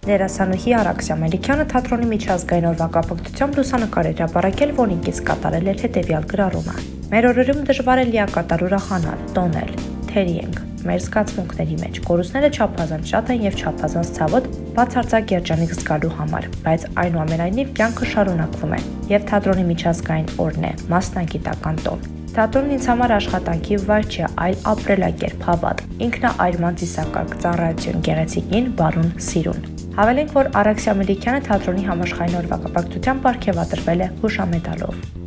Դերասանուհի Արաքսիա Մելիքյանը թատրոնի միջազգային օրվա կապակցությամբ լուսանկար էր հրապարակել, որինքից կատարել էր հետևյալ գրառումը. «Մեր օրերում դժվար է լիակատար ուրախանալ, տոնել, թերի ենք, մեր զգացմունքների մեջ, կորուստները չափազանց շատ են եւ չափազանց ցավոտ բացարձակ երջանիկ զգալու համար, բայց այնուամենայնիվ կյանքը շարունակվում է եւ թատրոնի միջազգային օրն է, մասնագիտական տոն։ Թատրոնն ինձ համար աշխատանքի վայր չէ, այլ ապրելակերպ, հավատ, ինքնաայրման ծիսակարգ, ծառայություն, գեղեցիկին, բարուն, սիրուն»։ Հավելենք, որ Արաքսիա Մելիքյանը թատրոնի համաշխարհային օրվա կապակցությամբ պարգևատրվել է հուշամեդալով։